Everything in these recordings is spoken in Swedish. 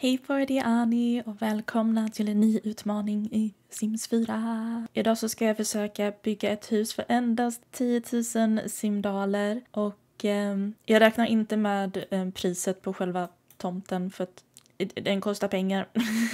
Hej på er, det är Annie och välkomna till en ny utmaning i Sims 4. Idag så ska jag försöka bygga ett hus för endast 10 000 simdaler och jag räknar inte med priset på själva tomten för att den kostar pengar.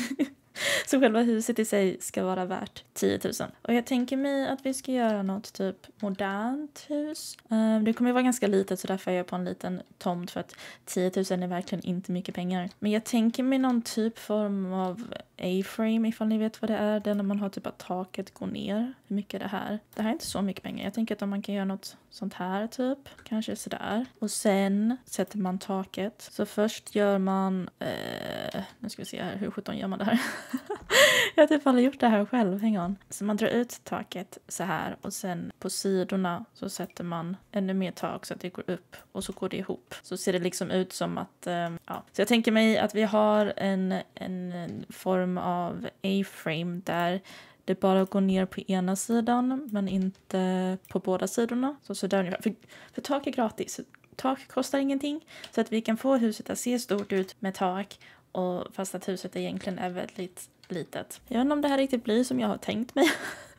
Så själva huset i sig ska vara värt 10 000. Och jag tänker mig att vi ska göra något typ modernt hus. Det kommer ju vara ganska litet så därför är jag på en liten tomt för att 10 000 är verkligen inte mycket pengar. Men jag tänker mig någon typ form av A-frame ifall ni vet vad det är. Det är när man har typ att taket går ner. Hur mycket är det här? Det här är inte så mycket pengar. Jag tänker att om man kan göra något sånt här typ. Kanske sådär. Och sen sätter man taket. Så först gör man... nu ska vi se här. Hur 17 gör man det här? Jag har typ aldrig gjort det här själv. Häng on. Så man drar ut taket så här. Och sen på sidorna så sätter man ännu mer tak så att det går upp. Och så går det ihop. Så ser det liksom ut som att... ja. Så jag tänker mig att vi har en form av A-frame där det bara går ner på ena sidan men inte på båda sidorna. Så där ungefär. För tak är gratis. Tak kostar ingenting. Så att vi kan få huset att se stort ut med tak. Och fast att huset egentligen är väldigt litet. Jag vet inte om det här riktigt blir som jag har tänkt mig.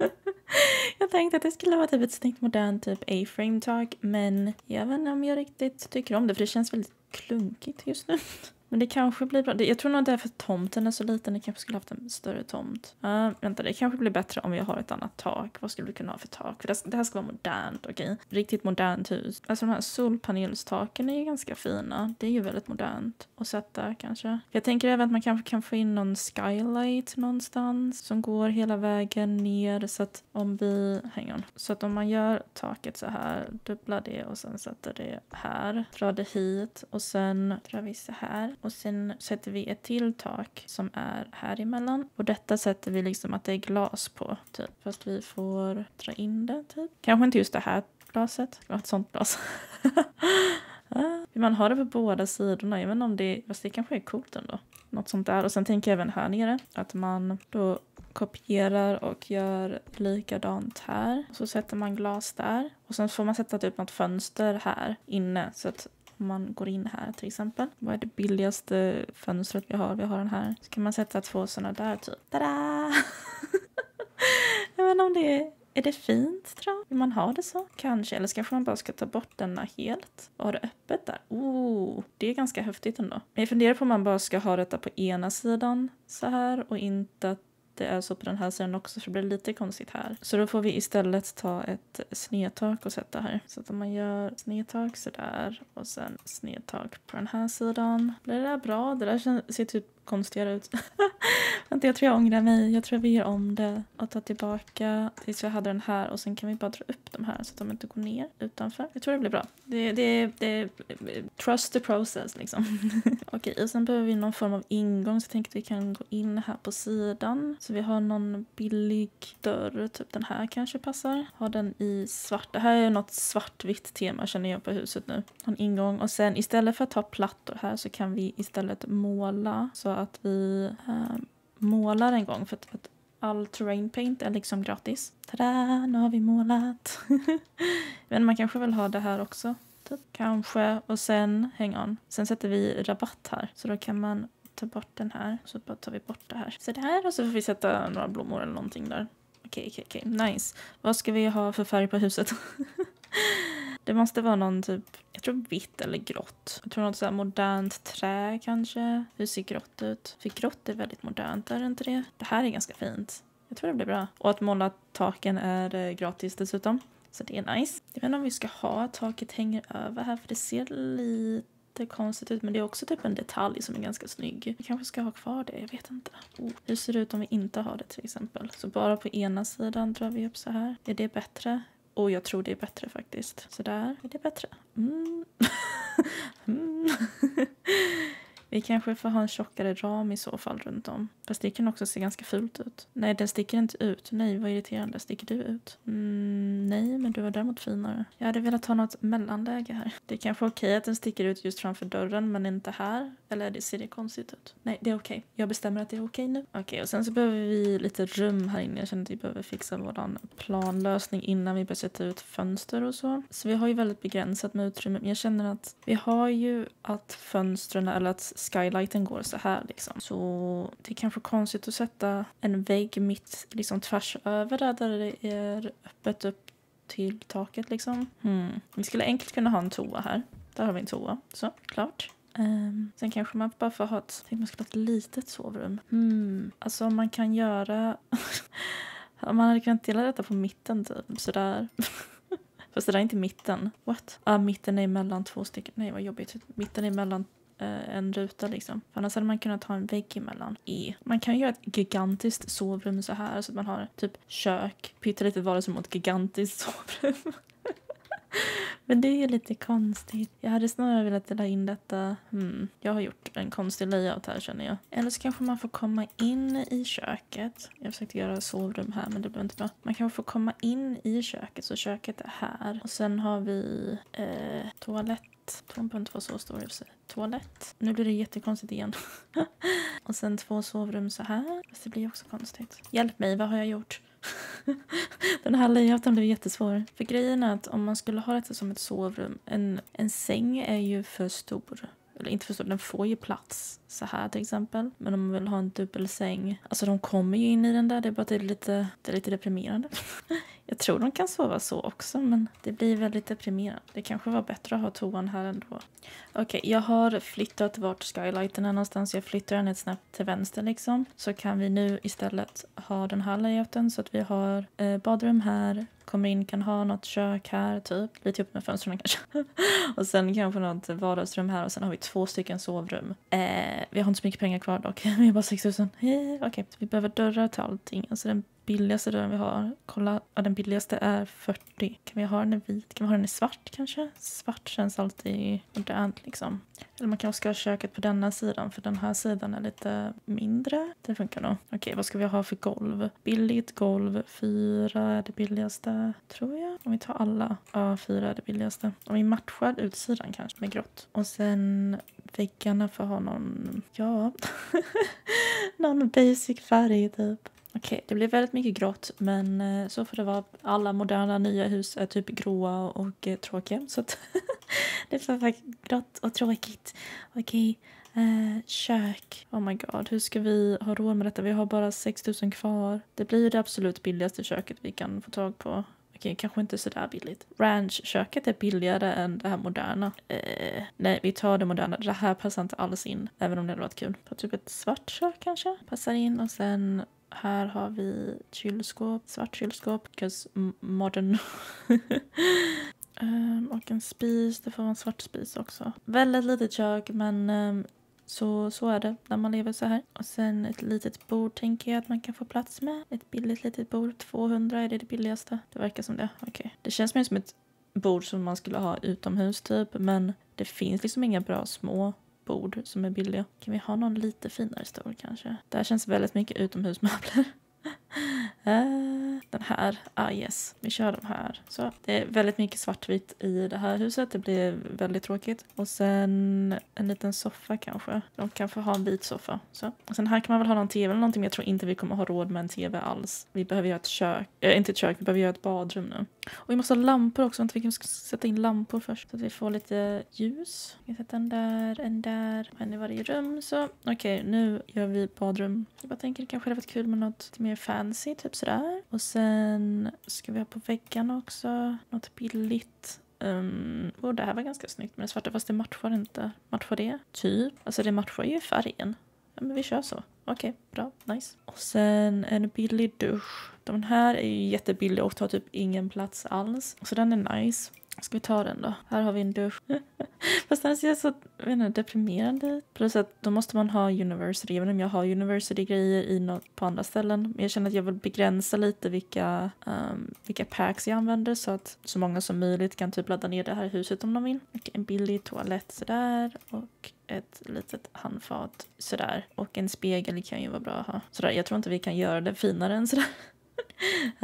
Jag tänkte att det skulle vara typ ett snyggt modernt typ A-frame tak. Men jag vet inte om jag riktigt tycker om det. För det känns väldigt klunkigt just nu. Men det kanske blir bra. Jag tror nog det är för tomten är så liten. Det kanske skulle haft en större tomt. Vänta, det kanske blir bättre om vi har ett annat tak. Vad skulle vi kunna ha för tak? För det här ska vara modernt, okej? Riktigt modernt hus. Alltså de här solpanelstaken är ju ganska fina. Det är ju väldigt modernt att sätta kanske. Jag tänker även att man kanske kan få in någon skylight någonstans. Som går hela vägen ner. Så att om vi... Hang on. Så att om man gör taket så här. Dubblar det och sen sätter det här. Drar det hit och sen drar vi så här. Och sen sätter vi ett till tak som är här emellan. Och detta sätter vi liksom att det är glas på. Typ. Fast vi får dra in det typ. Kanske inte just det här glaset. Ett sånt glas. Man har det på båda sidorna. Jag vet inte om det... Fast det kanske är coolt ändå. Något sånt där. Och sen tänker jag även här nere. Att man då kopierar och gör likadant här. Så sätter man glas där. Och sen får man sätta typ något fönster här inne. Så att om man går in här till exempel. Vad är det billigaste fönstret vi har? Vi har den här. Så kan man sätta 2 sådana där typ. Tada! Jag vet inte om det är... Är det fint tror jag? Vill man ha det så? Kanske. Eller kanske man bara ska ta bort denna helt. Och ha det öppet där. Det är ganska häftigt ändå. Men jag funderar på om man bara ska ha detta på ena sidan så här. Och inte att det är så på den här sidan också. För det blir lite konstigt här. Så då får vi istället ta ett snedtak och sätta här. Så att om man gör snedtak så där. Och sen snedtak på den här sidan. Blir det där bra? Det där ser typ konstigare ut. Jag tror jag ångrar mig. Jag tror vi gör om det och tar tillbaka tills jag hade den här. Och sen kan vi bara dra upp de här så att de inte går ner utanför. Jag tror det blir bra. Det trust the process liksom. Okej, och sen behöver vi någon form av ingång. Så jag tänkte att vi kan gå in här på sidan. Så vi har någon billig dörr. Typ den här kanske passar. Ha den i svart. Det här är något svartvitt tema känner jag på huset nu. Ha en ingång. Och sen istället för att ha plattor här så kan vi istället måla. Så att vi målar en gång för att all terrain paint är liksom gratis. Tada, nu har vi målat. Men man kanske vill ha det här också. Typ. Kanske. Och sen, hang on. Sen sätter vi rabatt här. Så då kan man ta bort den här. Så bara tar vi bort det här. Så det här och så får vi sätta några blommor eller någonting där. Okej. Nice. Vad ska vi ha för färg på huset? Det måste vara någon typ, jag tror vitt eller grått. Jag tror något så här modernt trä kanske. Hur ser grått ut? För grått är väldigt modernt, är det inte det? Det här är ganska fint. Jag tror det blir bra. Och att måla taken är gratis dessutom. Så det är nice. Jag vet inte om vi ska ha att taket hänger över här. För det ser lite konstigt ut. Men det är också typ en detalj som är ganska snygg. Vi kanske ska ha kvar det, jag vet inte. Hur ser det ut om vi inte har det till exempel? Så bara på ena sidan drar vi upp så här. Är det bättre? Och jag tror det är bättre faktiskt. Så där är det bättre. Vi kanske får ha en tjockare ram i så fall runt om. Fast det kan också se ganska fult ut. Nej, den sticker inte ut. Nej, vad irriterande. Sticker du ut? Nej, men du var däremot finare. Jag hade velat ha något mellanläge här. Det är kanske okej att den sticker ut just framför dörren, men inte här. Eller ser det konstigt ut? Nej, det är okej. Jag bestämmer att det är okej nu. Okej, och sen så behöver vi lite rum här inne. Jag känner att vi behöver fixa våran planlösning innan vi börjar sätta ut fönster och så. Så vi har ju väldigt begränsat med utrymme. Men jag känner att vi har ju att fönstren eller att skylighten går så här liksom. Så det är kanske konstigt att sätta en vägg mitt liksom tvärs över där det är öppet upp till taket liksom. Vi skulle enkelt kunna ha en toa här. Där har vi en toa. Så, klart. Sen kanske man bara får ha man skulle ha ett litet sovrum. Alltså man kan göra... man hade kunnat dela detta på mitten typ. Sådär. Fast det där är inte mitten. What? Mitten är mellan 2 stycken. Nej, vad jobbigt. Mitten är mellan en ruta liksom. För annars hade man kunnat ha en vägg emellan. Man kan göra ett gigantiskt sovrum så här. Så att man har typ kök. Pyttelitet vardagsrum mot ett gigantiskt sovrum. Men det är ju lite konstigt. Jag hade snarare velat dela in detta. Jag har gjort en konstig layout här känner jag. Eller så kanske man får komma in i köket. Jag försökte göra sovrum här men det blev inte bra. Man kanske får komma in i köket. Så köket är här. Och sen har vi toalett. Toan behöver inte vara så stor i sig. Toalett. Nu blir det jättekonstigt igen. Och sen 2 sovrum så här. Fast det blir också konstigt. Hjälp mig, vad har jag gjort? Den här layouten blev jättesvår. För grejen är att om man skulle ha detta som ett sovrum. En säng är ju för stor. Eller inte för stor, den får ju plats så här till exempel. Men om man vill ha en dubbelsäng. Alltså de kommer ju in i den där. Det är bara att det är lite deprimerande. Jag tror de kan sova så också. Men det blir väldigt deprimerande. Det kanske var bättre att ha toan här ändå. Okej, jag har flyttat vart skylighten är någonstans. Jag flyttar den ett snabbt till vänster liksom. Så kan vi nu istället ha den här layouten. Så att vi har badrum här. Kommer in, kan ha något kök här typ. Lite upp med fönstren kanske. Och sen kanske något vardagsrum här. Och sen har vi 2 stycken sovrum. Vi har inte så mycket pengar kvar dock. Vi har bara 6 000. Okej, vi behöver dörrar till allting. Alltså den billigaste dörren vi har. Kolla, den billigaste är 40. Kan vi ha den i vit? Kan vi ha den i svart kanske? Svart känns alltid modernt liksom. Eller man kanske ska ha köket på denna sidan. För den här sidan är lite mindre. Det funkar nog. Okej, vad ska vi ha för golv? Billigt golv. 4 är det billigaste. Tror jag. Om vi tar alla. Ja, 4 är det billigaste. Om vi matchar utsidan kanske med grått. Och sen väggarna får ha någon... Ja. någon basic färg typ. Okej, det blir väldigt mycket grått. Men så får det vara. Alla moderna nya hus är typ gråa och tråkiga. Så att det får vara grått och tråkigt. Okej. Kök. Oh my god, hur ska vi ha råd med detta? Vi har bara 6 000 kvar. Det blir ju det absolut billigaste köket vi kan få tag på. Okej, kanske inte så där billigt. Ranch-köket är billigare än det här moderna. Nej, vi tar det moderna. Det här passar inte alls in. Även om det hade varit kul. På typ ett svart kök kanske. Passar in och sen... Här har vi kylskåp, svart kylskåp, because modern. Och en spis, det får vara en svart spis också. Väldigt litet kök, men så är det när man lever så här. Och sen ett litet bord tänker jag att man kan få plats med. Ett billigt litet bord, 200 är det billigaste. Det verkar som det, okej. Det känns mer som ett bord som man skulle ha utomhus typ, men det finns liksom inga bra små bord som är billiga. Kan vi ha någon lite finare stol kanske? Det här känns väldigt mycket utomhusmöbler. Den här, yes. Vi kör de här. Så det är väldigt mycket svartvitt i det här huset. Det blir väldigt tråkigt. Och sen en liten soffa kanske. De kan få ha en vit soffa. Så. Och sen här kan man väl ha någon tv eller någonting. Men jag tror inte vi kommer ha råd med en tv alls. Vi behöver göra ett kök. Inte ett kök, vi behöver göra ett badrum nu. Och vi måste ha lampor också. Vi kan sätta in lampor först. Så att vi får lite ljus. Vi kan sätta en där. En i varje rum. Så okej, nu gör vi badrum. Jag bara tänker det kanske hade varit kul med något lite mer fancy. Typ sådär. Och sen ska vi ha på väggarna också. Något billigt. Det här var ganska snyggt. Men det svarta, fast det matchar inte. Matchar det? Typ. Alltså det matchar ju färgen. Ja, men vi kör så. Okej, bra. Nice. Och sen en billig dusch. De här är ju jättebilliga och tar typ ingen plats alls. Så den är nice. Ska vi ta den då? Här har vi en dusch. Fast den ser så deprimerande. Plus att då måste man ha university. Även om jag har university-grejer i något på andra ställen. Men jag känner att jag vill begränsa lite vilka packs jag använder. Så att så många som möjligt kan typ ladda ner det här huset om de vill. Och en billig toalett sådär. Och ett litet handfat sådär. Och en spegel kan ju vara bra att ha. Sådär, jag tror inte vi kan göra det finare än sådär.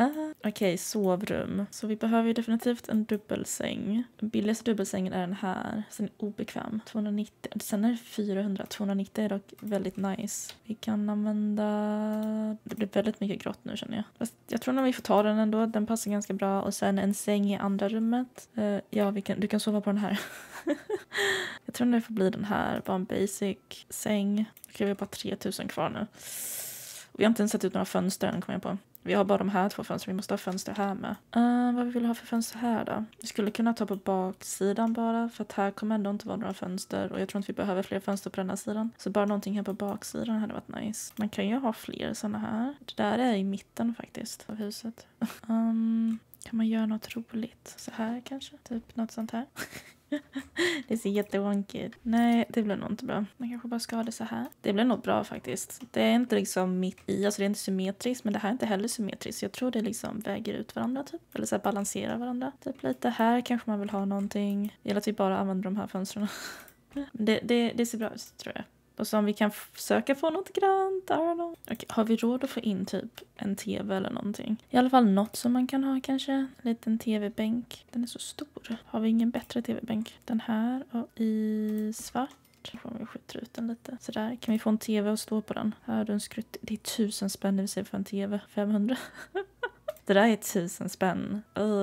Okej, sovrum. Så vi behöver ju definitivt en dubbelsäng. Den billigaste dubbelsängen är den här. Sen är obekväm. 290. Sen är det 400. 290 är dock väldigt nice. Vi kan använda... Det blir väldigt mycket grått nu känner jag. Fast jag tror nog vi får ta den ändå. Den passar ganska bra. Och sen en säng i andra rummet. Ja, du kan sova på den här. Jag tror det får bli den här. Bara en basic säng. Okej, vi har bara 3000 kvar nu. Vi har inte ens sett ut några fönster än, kommer jag på. Vi har bara de här 2 fönster. Vi måste ha fönster här med. Vad vill vi ha för fönster här då? Vi skulle kunna ta på baksidan bara. För att här kommer ändå inte vara några fönster. Och jag tror inte vi behöver fler fönster på den här sidan. Så bara någonting här på baksidan hade varit nice. Man kan ju ha fler sådana här. Det där är i mitten faktiskt av huset. Kan man göra något roligt? Så här kanske? Typ något sånt här. Det ser jättewonkigt. Nej, det blir nog inte bra. Man kanske bara ska ha det så här. Det blir nog bra faktiskt. Det är inte liksom mitt i, alltså det är inte symmetriskt. Men det här är inte heller symmetriskt. Jag tror det liksom väger ut varandra typ. Eller så här balanserar varandra. Typ lite här kanske man vill ha någonting. Eller att vi bara använder de här fönstren. Det ser bra ut tror jag. Och så om vi kan försöka få något grant, I don't know. Okej, har vi råd att få in typ en tv eller någonting? I alla fall något som man kan ha kanske. En liten tv-bänk. Den är så stor. Har vi ingen bättre tv-bänk? Den här och i svart. Får vi skjuta ut den lite. Så där kan vi få en tv och stå på den. Här har du en skrutt. Det är 1000 spänn det vill säga för en tv. 500. Det där är 1000 spänn.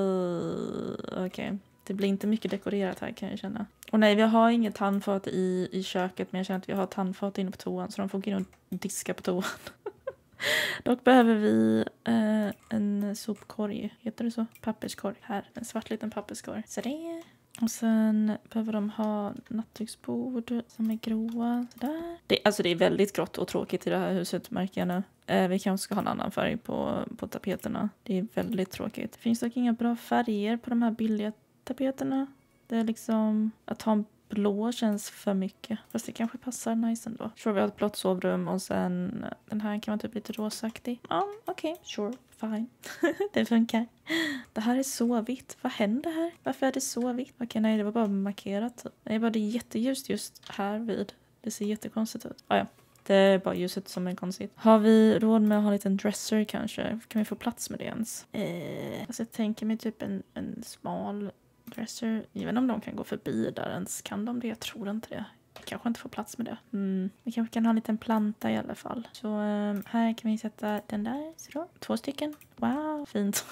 Okej. Det blir inte mycket dekorerat här kan jag känna. Och nej, vi har inget tandfat i köket. Men jag känner att vi har tandfat inne på toan. Så de får gå in och diska på toan. Dock behöver vi en sopkorg. Heter det så? Papperskorg. Här, en svart liten papperskorg. Så det. Och sen behöver de ha nattduksbord som är gråa. Sådär. Det är väldigt grått och tråkigt i det här huset märker jag nu. Vi kanske ska ha en annan färg på tapeterna. Det är väldigt tråkigt. Det finns dock inga bra färger på de här billiga tapeterna. Det är liksom att ha en blå känns för mycket. Fast det kanske passar nice ändå. Sure, vi har ett blått sovrum och sen den här kan vara typ lite rosaktig. Ja, okej. Sure, fine. Det funkar. Det här är så vitt. Vad händer här? Varför är det så vitt? Okej, nej, det var bara markerat. Typ. Det är jätteljust just här vid. Det ser jättekonstigt ut. Ja. Det är bara ljuset som är konstigt. Har vi råd med att ha en liten dresser kanske? Kan vi få plats med det ens? Alltså jag tänker mig typ en smal dresser. Även om de kan gå förbi där ens. Kan de det? Jag tror inte det. Vi kanske inte får plats med det. Vi kanske kan ha en liten planta i alla fall. Så här kan vi sätta den där. Så 2 stycken. Wow, fint.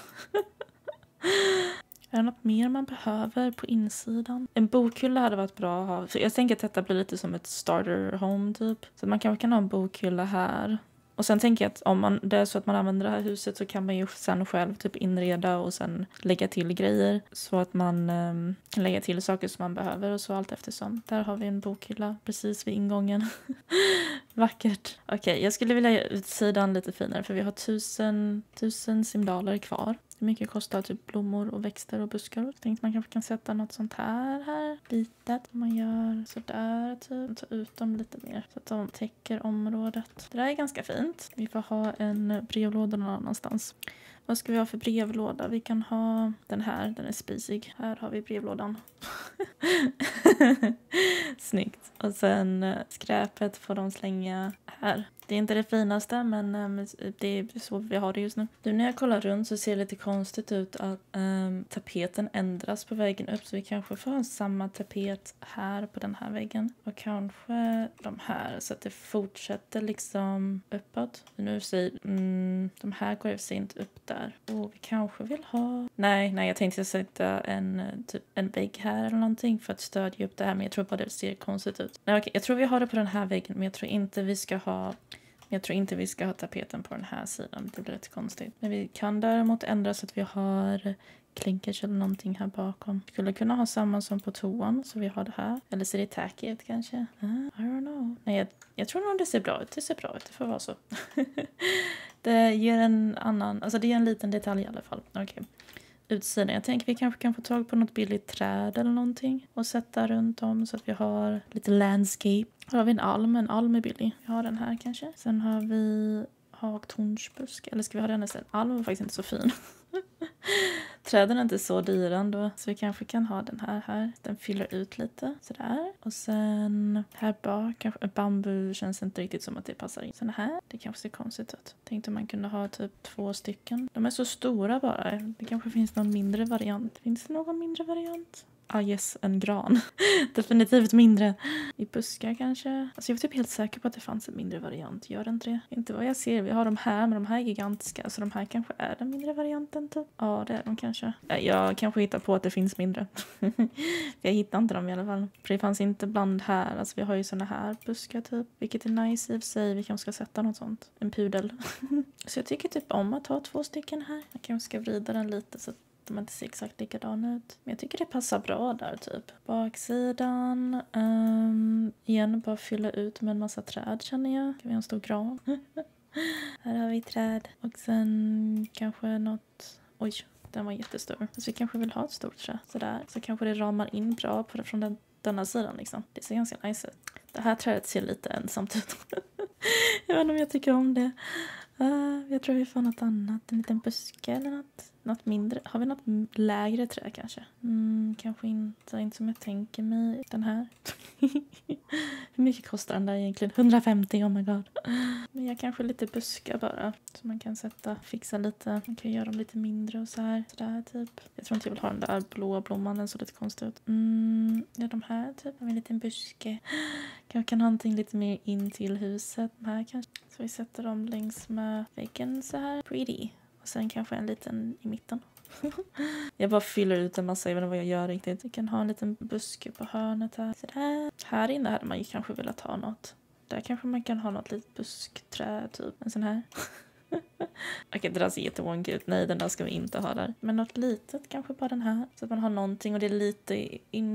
Är det något mer man behöver på insidan? En bokhylla hade varit bra att ha. Så jag tänker att detta blir lite som ett starter home typ. Så man kanske kan ha en bokhylla här. Och sen tänker jag att om det är så att man använder det här huset så kan man ju sen själv typ inreda och sen lägga till grejer. Så att man kan lägga till saker som man behöver och så allt eftersom. Där har vi en bokhylla precis vid ingången. Vackert. Okej, jag skulle vilja göra utsidan lite finare för vi har 1000 simdaler kvar. Hur mycket kostar typ blommor och växter och buskar? Jag tänkte man kanske kan sätta något sånt här litet. Man gör sådär typ. Ta ut dem lite mer så att de täcker området. Det där är ganska fint. Vi får ha en brevlåda någon annanstans. Vad ska vi ha för brevlåda? Vi kan ha den här. Den är spisig. Här har vi brevlådan. Snyggt. Och sen skräpet får de slänga här. Det är inte det finaste men det är så vi har det just nu. Nu när jag kollar runt så ser det lite konstigt ut att tapeten ändras på vägen upp. Så vi kanske får ha samma tapet här på den här väggen. Och kanske de här så att det fortsätter liksom uppåt. Nu säger de här går ju inte upp där. Och vi kanske vill ha... Nej, jag tänkte sätta typ en vägg här eller någonting för att stödja upp det här. Men jag tror bara det ser konstigt ut. Nej, okej, jag tror vi har det på den här väggen men jag tror inte vi ska ha tapeten på den här sidan. Det blir lite konstigt. Men vi kan däremot ändra så att vi har klinkers eller någonting här bakom. Vi skulle kunna ha samma som på toan så vi har det här. Eller ser det tacky ut kanske? I don't know. Nej, jag tror nog det ser bra ut. Det ser bra ut. Det får vara så. Det ger en annan... Alltså det ger en liten detalj i alla fall. Okej. Utsidan. Jag tänker vi kanske kan få tag på något billigt träd eller någonting. Och sätta runt om så att vi har lite landscape. Här har vi en alm. En alm är billig. Vi har den här kanske. Sen har vi hagtornsbusk. Eller ska vi ha den istället? Alm är faktiskt inte så fin. Träden är inte så dyra ändå. Så vi kanske kan ha den här. Den fyller ut lite. Sådär. Och sen här bak. Kanske, bambu känns inte riktigt som att det passar in. Såna här. Det kanske ser konstigt ut. Tänkte man kunde ha typ 2 stycken. De är så stora bara. Det kanske finns någon mindre variant. Finns det någon mindre variant? Ah yes, en gran. Definitivt mindre. I buskar kanske. Alltså jag var typ helt säker på att det fanns en mindre variant. Gör det inte det? Inte vad jag ser. Vi har de här, men de här är gigantiska. Så de här kanske är den mindre varianten typ. Ja, det är de kanske. Jag kanske hittar på att det finns mindre. Jag hittar inte dem i alla fall. För det fanns inte bland här. Alltså vi har ju såna här buskar typ. Vilket är nice i och för sig. Vi kanske ska sätta något sånt. En pudel. Så jag tycker typ om att ha 2 stycken här. Jag kanske ska vrida den lite så att de inte ser exakt likadan ut. Men jag tycker det passar bra där typ. Baksidan. Igen bara fylla ut med en massa träd känner jag. Kan vi ha en stor gran? Här har vi träd. Och sen kanske något... Oj, den var jättestor. Så vi kanske vill ha ett stort träd. Sådär. Så kanske det ramar in bra från denna sidan liksom. Det ser ganska nice ut. Det här trädet ser lite ensamt ut. Jag vet inte om jag tycker om det. Jag tror vi får något annat. En liten buske eller något mindre. Har vi något lägre trä kanske? Kanske inte som jag tänker mig. Den här. Hur mycket kostar den där egentligen? 150, oh my god. Men jag kanske lite buskar bara. Så man kan fixa lite. Man kan göra dem lite mindre och så här. Sådär typ. Jag tror inte jag vill ha den där blåa blomman. Den såg lite konstig ut. Ja, de här typ. Har vi en liten buske. Kanske kan ha någonting lite mer in till huset. De här kanske. Så vi sätter dem längs med väggen så här. Pretty. Och sen kanske en liten i mitten. Jag bara fyller ut en massa, jag vet inte vad jag gör riktigt. Vi kan ha en liten buske på hörnet här. Sådär. Här inne hade man ju kanske velat ha något. Där kanske man kan ha något litet buskträd typ. En sån här. Okej, det där ser jättewonky ut. Nej, den där ska vi inte ha där. Men något litet, kanske bara den här. Så att man har någonting och det är lite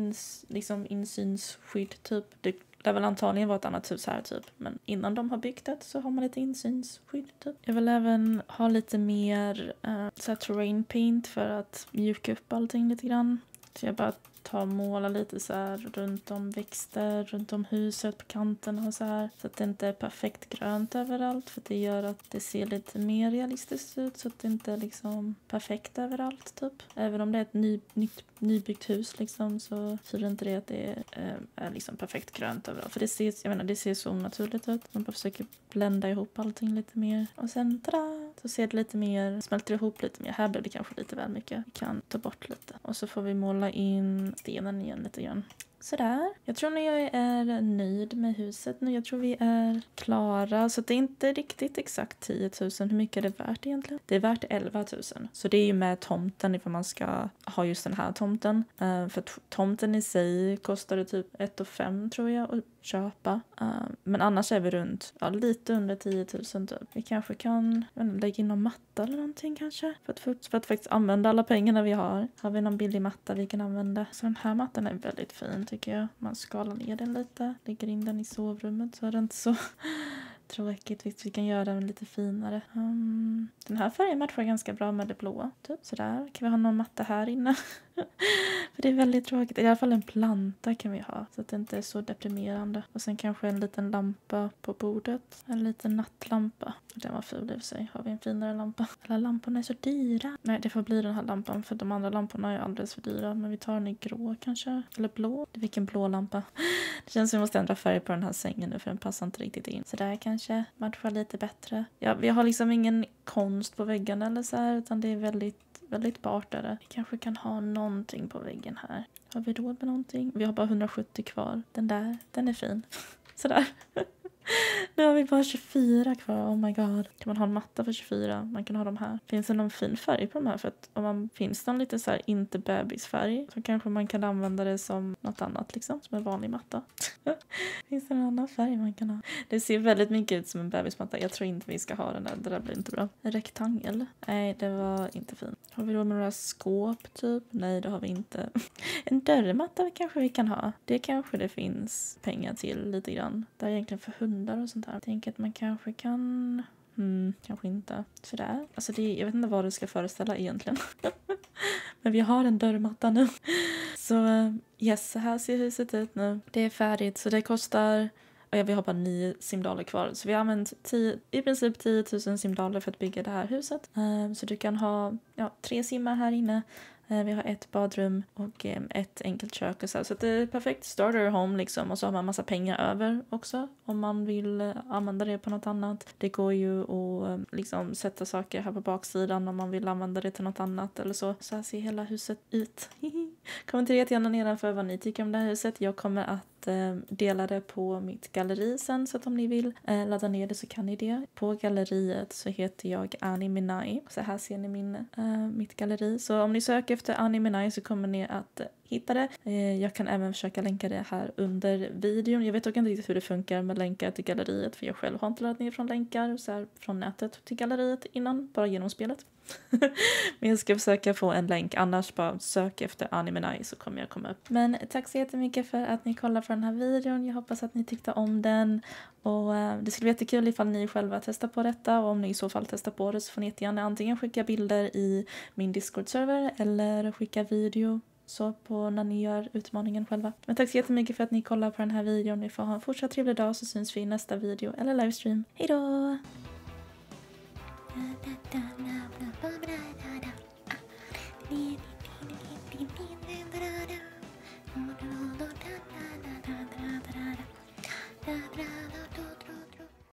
insynsskydd typ. Det lär väl antagligen vara ett annat hus här typ. Men innan de har byggt det så har man lite insynsskydd typ. Jag vill även ha lite mer så här terrain paint för att mjuka upp allting lite grann. Så jag bara måla lite så här runt om växter, runt om huset på kanten och så här. Så att det inte är perfekt grönt överallt. För det gör att det ser lite mer realistiskt ut. Så att det inte är liksom perfekt överallt typ. Även om det är ett nybyggt hus liksom, så betyder inte det att det är liksom perfekt grönt överallt. För det ser så onaturligt ut. Man bara försöker blända ihop allting lite mer. Och sen tada! Så ser det lite mer, smälter ihop lite mer. Här blev det kanske lite väl mycket. Vi kan ta bort lite. Och så får vi måla in stenen igen lite grann. Sådär. Jag tror när jag är nöjd med huset nu. Jag tror vi är klara. Så det är inte riktigt exakt 10 000. Hur mycket är det värt egentligen? Det är värt 11 000. Så det är ju med tomten ifall man ska ha just den här tomten. För tomten i sig kostar det typ 1 500 tror jag att köpa. Men annars är vi runt lite under 10 000 typ. Vi kanske kan lägga in någon matta eller någonting kanske. För att faktiskt använda alla pengarna vi har. Har vi någon billig matta vi kan använda. Så den här mattan är väldigt fin tycker jag. Man skalar ner den lite. Lägger in den i sovrummet så är det inte så tråkigt. Vi kan göra den lite finare. Den här färgen matchar ganska bra med det blåa. Typ sådär. Kan vi ha någon matta här inne? För det är väldigt tråkigt. I alla fall en planta kan vi ha. Så att det inte är så deprimerande. Och sen kanske en liten lampa på bordet. En liten nattlampa. Den var ful i och för sig. Har vi en finare lampa? Alla lamporna är så dyra. Nej, det får bli den här lampan. För de andra lamporna är alldeles för dyra. Men vi tar den i grå kanske. Eller blå. Vilken blå lampa. Det känns som vi måste ändra färg på den här sängen nu. För den passar inte riktigt in. Så där kanske matchar lite bättre. Ja, vi har liksom ingen konst på väggen eller så här. Utan det är väldigt bart där. Vi kanske kan ha någonting på väggen här. Har vi råd med någonting? Vi har bara 170 kvar. Den är fin. Sådär. Nu har vi bara 24 kvar. Oh my god. Kan man ha en matta för 24? Man kan ha de här. Finns det någon fin färg på de här? För att finns det någon lite så här inte bebisfärg så kanske man kan använda det som något annat liksom. Som en vanlig matta. Finns det någon annan färg man kan ha? Det ser väldigt mycket ut som en bebismatta. Jag tror inte vi ska ha den där. Det där blir inte bra. En rektangel? Nej, det var inte fint. Har vi råd med några skåp typ? Nej, det har vi inte. En dörrmatta kanske vi kan ha. Det kanske det finns pengar till lite grann. Det är egentligen för hundar och sånt där. Jag tänker att man kanske kan... kanske inte. Sådär. Alltså jag vet inte vad det ska föreställa egentligen. Men vi har en dörrmatta nu. Så yes, så här ser huset ut nu. Det är färdigt så det kostar... vi har bara 9 simdaler kvar. Så vi har använt i princip 10 000 simdaler för att bygga det här huset. Så du kan ha 3 simmar här inne. Vi har ett badrum och ett enkelt kök och så det är ett perfekt starter home liksom. Och så har man massa pengar över också om man vill använda det på något annat. Det går ju att liksom sätta saker här på baksidan om man vill använda det till något annat eller så. Så här ser hela huset ut. Kommentera jättegärna nedanför vad ni tycker om det här huset. Jag kommer att dela det på mitt galleri sen, så att om ni vill ladda ner det så kan ni det. På galleriet så heter jag Annie Minai. Så här ser ni mitt galleri. Så om ni söker efter Annie Minai så kommer ni att hitta det. Jag kan även försöka länka det här under videon. Jag vet också inte riktigt hur det funkar med länkar till galleriet, för jag själv har inte laddat ner från länkar så här, från nätet till galleriet innan, bara genom spelet. Men jag ska försöka få en länk, annars bara sök efter Annie Minai så kommer jag komma upp. Men tack så jättemycket för att ni kollar på den här videon. Jag hoppas att ni tyckte om den. Och det skulle vara jättekul ifall ni själva testar på detta. Och om ni i så fall testar på det så får ni jättegärna antingen skicka bilder i min Discord-server eller skicka video så på när ni gör utmaningen själva. Men tack så jättemycket för att ni kollar på den här videon. Ni får ha en fortsatt trevlig dag, så syns vi i nästa video eller livestream. Hej då!